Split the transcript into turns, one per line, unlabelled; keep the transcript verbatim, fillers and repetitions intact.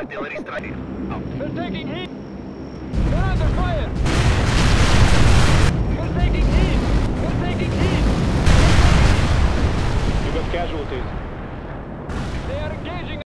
Артиллерий стрелять.
We're taking heat! We're under fire! We're taking heat! We're taking heat!
You got casualties.